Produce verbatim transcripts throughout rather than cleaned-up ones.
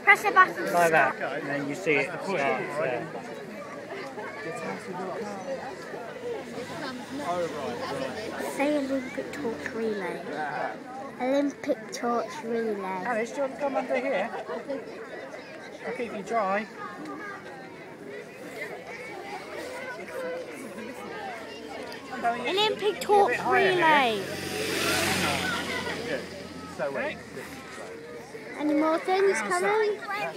Press the button. Like that, and then you see it starts there. Say Olympic torch relay. Olympic torch relay. Alice, do you want to come under here? I'll keep you dry. Olympic torch relay. So wait. Any more things coming?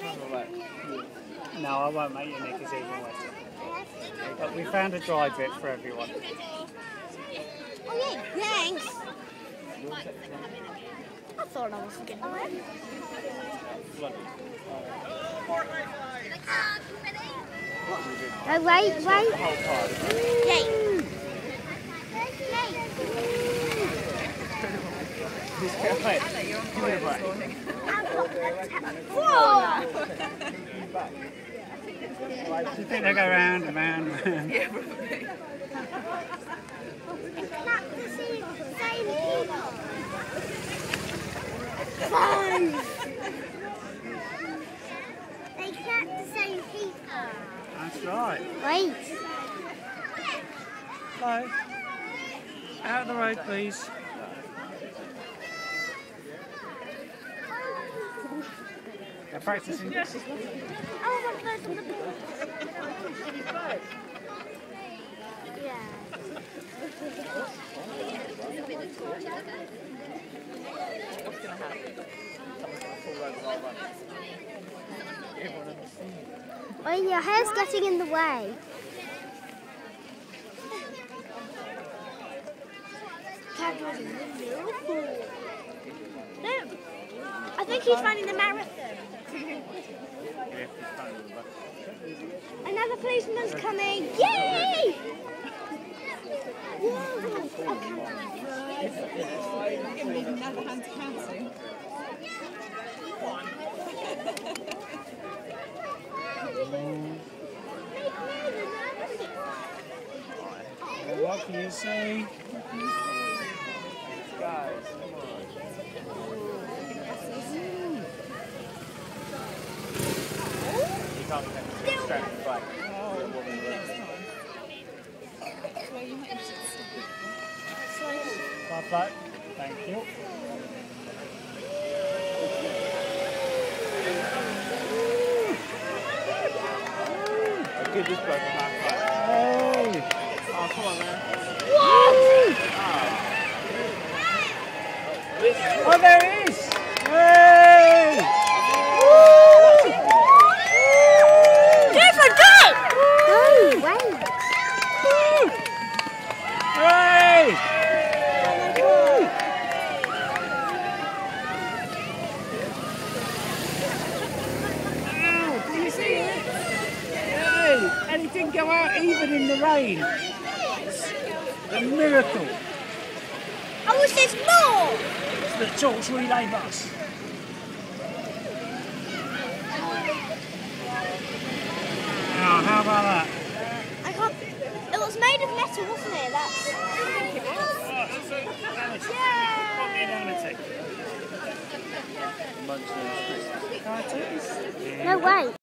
No, I won't make your knickers even wetter. But we found a dry bit for everyone. Oh yeah, thanks. I thought I was getting away. Oh wait, wait. Yay. Give me a break. Whoa! Do you think they go round and round and round? Yeah, probably. Five! They clap the same people. That's right. Wait. Hello. Out of the road, please. They're practicing. Yes. Oh, I'm closing the door. Yeah. What's going to happen? Someone's going to fall over while running. Everyone on the scene. Well, your hair's getting in the way. No, I think he's running the marathon. Another policeman's coming. Yay! Give me another hand to counting. What can you see? Guys, come on. You can't remember straight in the back. Bye bye. Thank you. Give this person a high five. Hey! Oh, come on, man. Oh, there it is! Hey! There's a goat! Hey, wait. Hey! Ow, can you see it? Hey! And it didn't go out even in the rain. A miracle. Oh, there's more! It's the torch relay bus. Now, how about that? I can't. It was made of metal, wasn't it? That's. Oh, Alice, put me down a tick. Munchkin Christmas. Cartoons? No way.